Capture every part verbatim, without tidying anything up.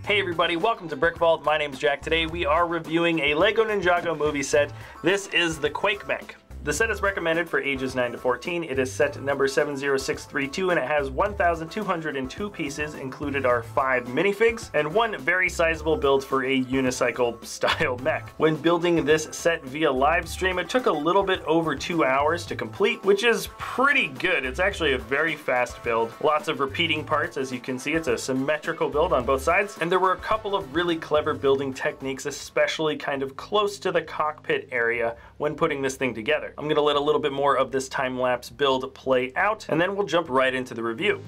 Hey everybody, welcome to Brick Vault. My name's Jack. Today we are reviewing a LEGO Ninjago movie set. This is the Quake Mech. The set is recommended for ages nine to fourteen. It is set number seven zero six three two and it has one thousand two hundred two pieces. Included are five minifigs and one very sizable build for a unicycle style mech. When building this set via live stream, it took a little bit over two hours to complete, which is pretty good. It's actually a very fast build. Lots of repeating parts, as you can see. It's a symmetrical build on both sides, and there were a couple of really clever building techniques, especially kind of close to the cockpit area when putting this thing together. I'm gonna let a little bit more of this time-lapse build play out, and then we'll jump right into the review.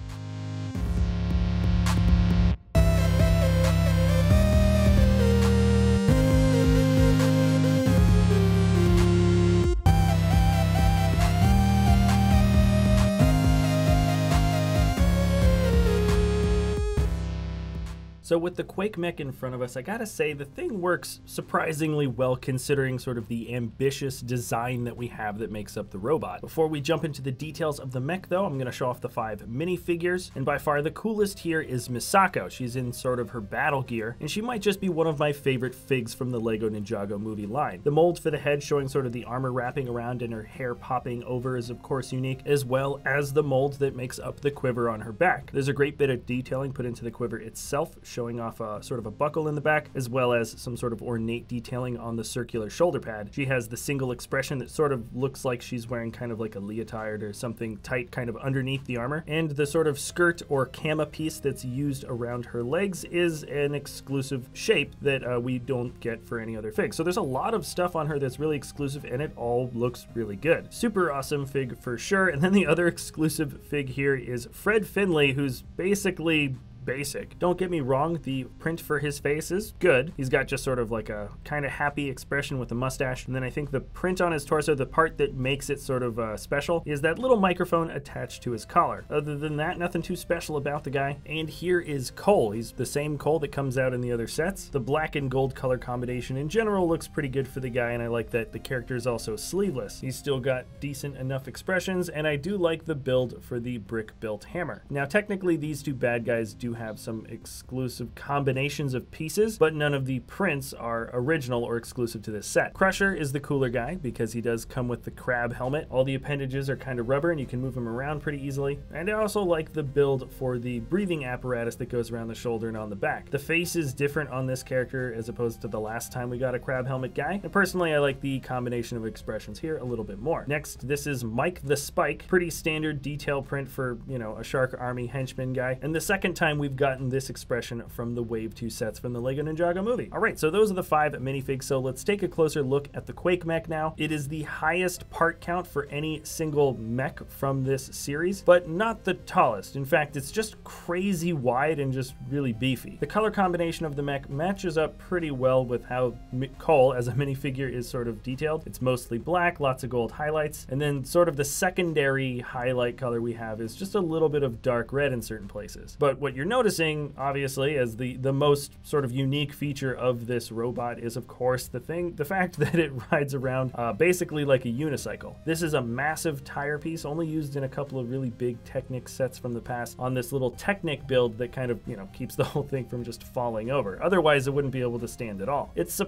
So with the Quake Mech in front of us, I gotta say the thing works surprisingly well considering sort of the ambitious design that we have that makes up the robot. Before we jump into the details of the mech though, I'm gonna show off the five minifigures, and by far the coolest here is Misako. She's in sort of her battle gear, and she might just be one of my favorite figs from the LEGO Ninjago movie line. The mold for the head showing sort of the armor wrapping around and her hair popping over is of course unique, as well as the mold that makes up the quiver on her back. There's a great bit of detailing put into the quiver itself, showing off a sort of a buckle in the back, as well as some sort of ornate detailing on the circular shoulder pad. She has the single expression that sort of looks like she's wearing kind of like a leotard or something tight kind of underneath the armor, and the sort of skirt or kama piece that's used around her legs is an exclusive shape that uh, we don't get for any other fig. So there's a lot of stuff on her that's really exclusive, and it all looks really good. Super awesome fig for sure. And then the other exclusive fig here is Fred Finley, who's basically basic. Don't get me wrong, the print for his face is good. He's got just sort of like a kind of happy expression with a mustache, and then I think the print on his torso, the part that makes it sort of uh, special, is that little microphone attached to his collar. Other than that, nothing too special about the guy. And here is Cole. He's the same Cole that comes out in the other sets. The black and gold color combination in general looks pretty good for the guy, and I like that the character is also sleeveless. He's still got decent enough expressions, and I do like the build for the brick-built hammer. Now technically these two bad guys do have some exclusive combinations of pieces, but none of the prints are original or exclusive to this set. Crusher is the cooler guy because he does come with the crab helmet. All the appendages are kind of rubber and you can move them around pretty easily. And I also like the build for the breathing apparatus that goes around the shoulder and on the back. The face is different on this character as opposed to the last time we got a crab helmet guy. And personally, I like the combination of expressions here a little bit more. Next, this is Mike the Spike. Pretty standard detail print for, you know, a Shark Army henchman guy. And the second time we've gotten this expression from the Wave two sets from the LEGO Ninjago movie. All right, so those are the five minifigs. So let's take a closer look at the Quake Mech now. It is the highest part count for any single mech from this series, but not the tallest. In fact, it's just crazy wide and just really beefy. The color combination of the mech matches up pretty well with how Cole as a minifigure is sort of detailed. It's mostly black, lots of gold highlights, and then sort of the secondary highlight color we have is just a little bit of dark red in certain places. But what you're noticing, obviously, as the the most sort of unique feature of this robot is of course the thing the fact that it rides around uh, basically like a unicycle. This is a massive tire piece, only used in a couple of really big Technic sets from the past, on this little Technic build that kind of, you know, keeps the whole thing from just falling over. Otherwise it wouldn't be able to stand at all. It's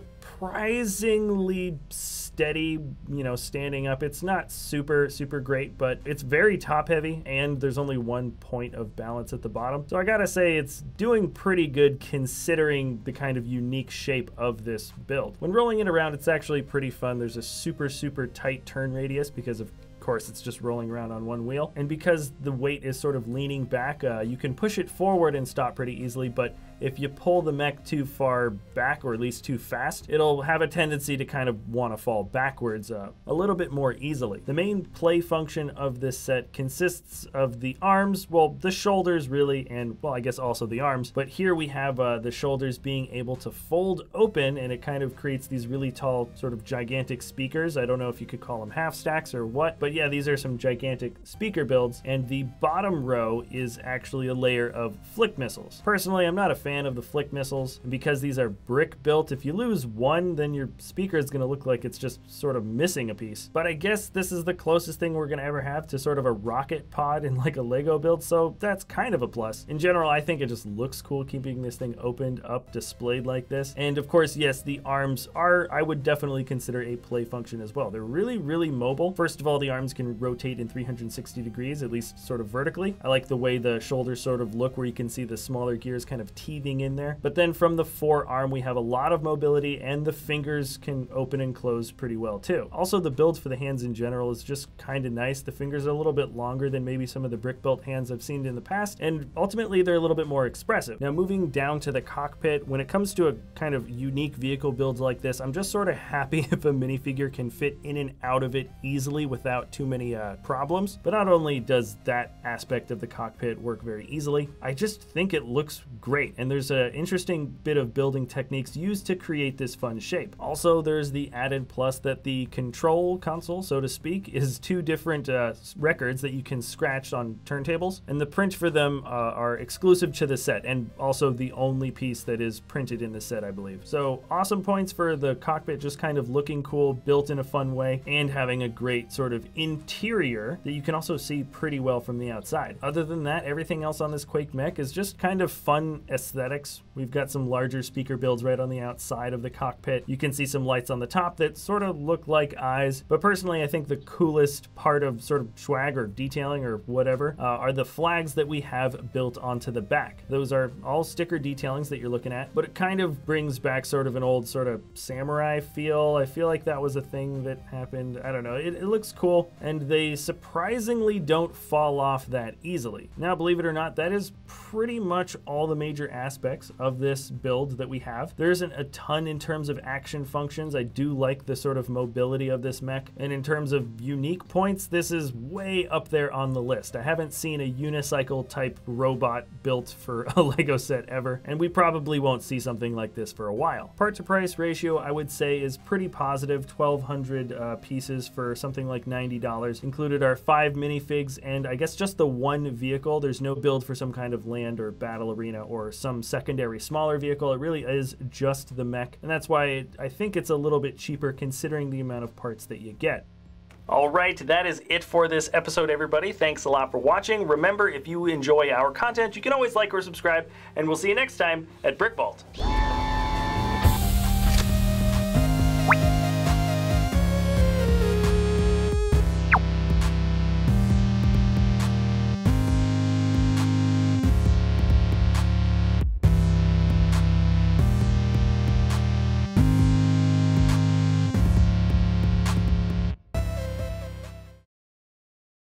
surprisingly steady, you know, standing up. It's not super super great, but it's very top heavy, and there's only one point of balance at the bottom. So I gotta say it's doing pretty good considering the kind of unique shape of this build. When rolling it around, it's actually pretty fun. There's a super super tight turn radius because of Of course, it's just rolling around on one wheel. And because the weight is sort of leaning back, uh, you can push it forward and stop pretty easily, but if you pull the mech too far back, or at least too fast, it'll have a tendency to kind of want to fall backwards uh, a little bit more easily. The main play function of this set consists of the arms, well, the shoulders really, and well, I guess also the arms, but here we have uh, the shoulders being able to fold open, and it kind of creates these really tall, sort of gigantic speakers. I don't know if you could call them half stacks or what, but But yeah, these are some gigantic speaker builds, and the bottom row is actually a layer of flick missiles. Personally, I'm not a fan of the flick missiles, and because these are brick built, if you lose one, then your speaker is going to look like it's just sort of missing a piece. But I guess this is the closest thing we're going to ever have to sort of a rocket pod in like a Lego build, so that's kind of a plus. In general, I think it just looks cool keeping this thing opened up, displayed like this. And of course, yes, the arms are, I would definitely consider a play function as well. They're really, really mobile. First of all, the arms can rotate in three hundred sixty degrees, at least sort of vertically. I like the way the shoulders sort of look, where you can see the smaller gears kind of teething in there. But then from the forearm, we have a lot of mobility, and the fingers can open and close pretty well too. Also, the build for the hands in general is just kind of nice. The fingers are a little bit longer than maybe some of the brick built hands I've seen in the past, and ultimately they're a little bit more expressive. Now, moving down to the cockpit, when it comes to a kind of unique vehicle builds like this, I'm just sort of happy if a minifigure can fit in and out of it easily without too many uh, problems. But not only does that aspect of the cockpit work very easily, I just think it looks great, and there's an interesting bit of building techniques used to create this fun shape. Also, there's the added plus that the control console, so to speak, is two different uh, records that you can scratch on turntables, and the print for them uh, are exclusive to the set, and also the only piece that is printed in the set, I believe. So awesome points for the cockpit just kind of looking cool, built in a fun way, and having a great sort of interior that you can also see pretty well from the outside. Other than that, everything else on this Quake mech is just kind of fun aesthetics. We've got some larger speaker builds right on the outside of the cockpit. You can see some lights on the top that sort of look like eyes, but personally I think the coolest part of sort of swag or detailing or whatever uh, are the flags that we have built onto the back. Those are all sticker detailings that you're looking at, but it kind of brings back sort of an old sort of samurai feel. I feel like that was a thing that happened. I don't know. It, it looks cool, and they surprisingly don't fall off that easily. Now, believe it or not, that is pretty much all the major aspects of this build that we have. There isn't a ton in terms of action functions. I do like the sort of mobility of this mech, and in terms of unique points, this is way up there on the list. I haven't seen a unicycle type robot built for a Lego set ever, and we probably won't see something like this for a while. Part to price ratio, I would say, is pretty positive. twelve hundred uh, pieces for something like ninety dollars. Included our five minifigs and I guess just the one vehicle. There's no build for some kind of land or battle arena or some secondary smaller vehicle. It really is just the mech, and that's why it, I think it's a little bit cheaper considering the amount of parts that you get. All right, that is it for this episode, everybody. Thanks a lot for watching. Remember, if you enjoy our content, you can always like or subscribe, and we'll see you next time at BrickVault.